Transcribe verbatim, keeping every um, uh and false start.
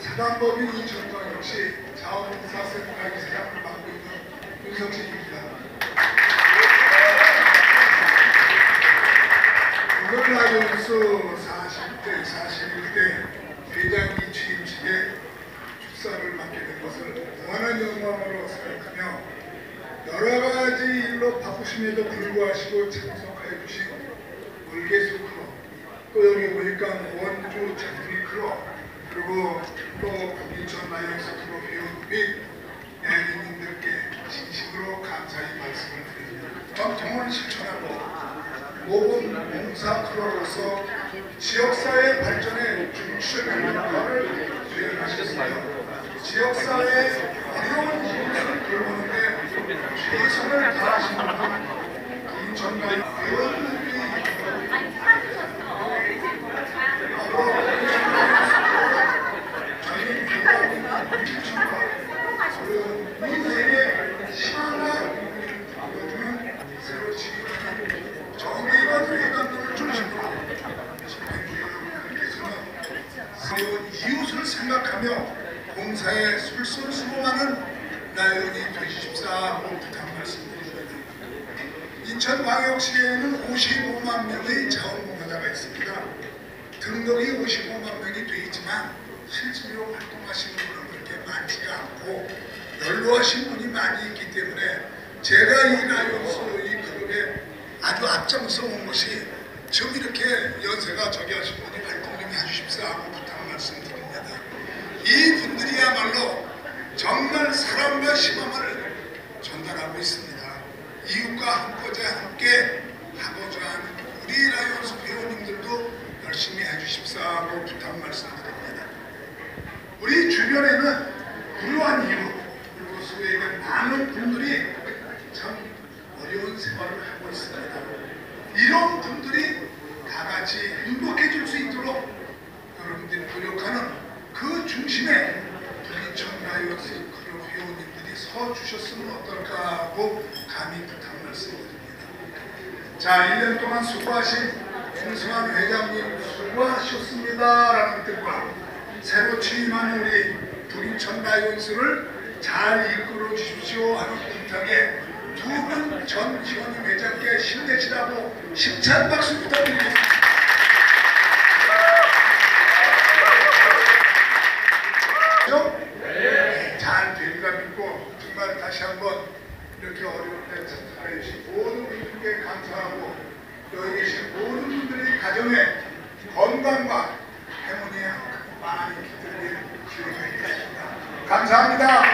사단법인 인천광 역시 자원봉사센터 이사장을 맡고 있는 윤성진입니다. 오늘 라이온스 사십 대, 사십일 대 회장이 취임식에 축사를 맡게 된 것을 무한한 영광으로 생각하며 여러 가지 일로 바쁘심에도 불구하시고 참석하여 주신 월계수 크로, 또 여기 보니까 원주 장미 크로, 그리고 또 인천 라이온스 크로 회원 및 애민님들께 진심으로 감사의 말씀을 드립니다. 전통을 실천하고 모범 봉사 크로로서 지역사회 발전에 중추적인 역할을 수행하셨습니다. 지역사회의 어려운 이웃을 돌보는데 최선을 다하시는 인천과 회원들이 인생의 희망과 보여주는 새로 지휘하는 정의와 회관들을 중심으로 여러분께서는 새로운 이웃을 생각하며 봉사에 솔솔수범하는 라이온이 되시십사고 부탁 말씀드립니다. 인천광역시에는 오십오만 명의 자원봉사자가 있습니다. 등록이 오십오만 명이 되어 있지만 실제로 활동하시는 분은 그렇게 많지가 않고 연로하신 분이 많이 있기 때문에 제가 이 라이온스 이 클럽에 아주 앞장서 온 것이 지금 이렇게 연세가 저기 하신 분이 활동 좀 해주십사고 부탁 말씀드립니다. 이 분들이야말로 정말 사랑과 희망을 전달하고 있습니다. 이웃과 함께자 함께 하고자 하는 우리 라이온스 회원님들도 열심히 해주십사고 부탁 말씀드립니다. 우리 주변에는 불우한 이웃 그리고 소외가 많은 분들이 참 어려운 생활을 하고 있습니다. 이런 분들이 다 같이 행복해질 수 있도록 여러분들이 노력하는 그 중심에 인천 라이온스 클럽 회원님들이 서 주셨으면 어떨까 하고 감히 부탁 말씀드립니다. 자, 일 년 동안 수고하신 홍승환 회장님 수고하셨습니다 라는 뜻과 새로 취임한 우리 북인천 라이온스를 잘 이끌어 주십시오 하는 부탁에 두 분 전 지원님 회장께 힘내시라고 힘찬 박수 부탁드리겠습니다. 네, 잘 되리라 믿고 정말 다시 한번 이렇게 어려운 때 참석해 주신 모든 분들께 감사하고 여기 계신 모든 분들의 가정에 건강과 행운이 많이 기대를 기대하겠습니다. 감사합니다.